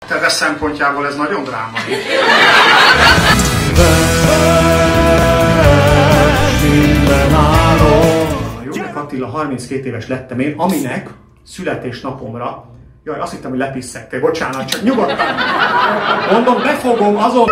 Teve szempontjából ez nagyon drámai. A József Attila 32 éves lettem én, aminek születésnapomra, jaj, azt hittem, hogy lepisszektél, bocsánat, csak nyugodtan. Mondom, befogom azon...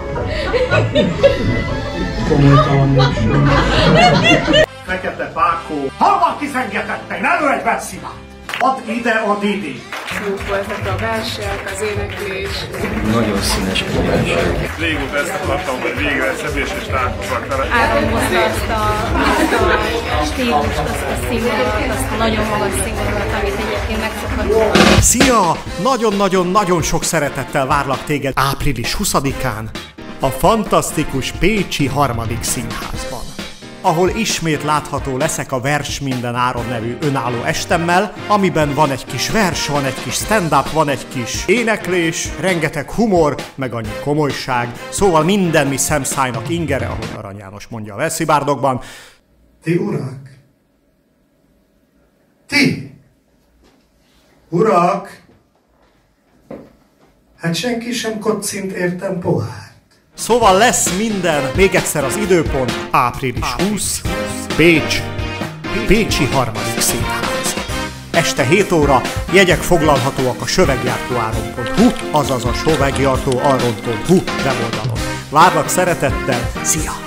Komolytalan Fekete Pákó. Halva kizengetettek, nem egy verszimát! Add ide a Didi! Jók voltak a versek, az éneklés. Nagyon színes versek. Régóta ezt akartam, hogy végre szedés és találkozak vele. Áramozta azt a stílust, azt a színvonalat, azt a nagyon magas színvonalat, amit egyébként megszokhattunk. Szia! Nagyon-nagyon-nagyon sok szeretettel várlak téged április 20-án a fantasztikus pécsi Harmadik Színházban, ahol ismét látható leszek a Vers minden áron nevű önálló estemmel, amiben van egy kis vers, van egy kis stand-up, van egy kis éneklés, rengeteg humor, meg annyi komolyság, szóval minden mi szemszájnak ingere, ahogy Arany János mondja a Verszibárdokban. Ti urak! Ti! Urak! Hát senki sem kocint értem pohárt. Szóval lesz minden, még egyszer az időpont, április 20, Pécs, Pécsi Harmadik Színház. Este 7 óra, jegyek foglalhatóak a söveggyártóáron.hu, azaz a söveggyártóáron.hu weboldalon. Várlak szeretettel, szia!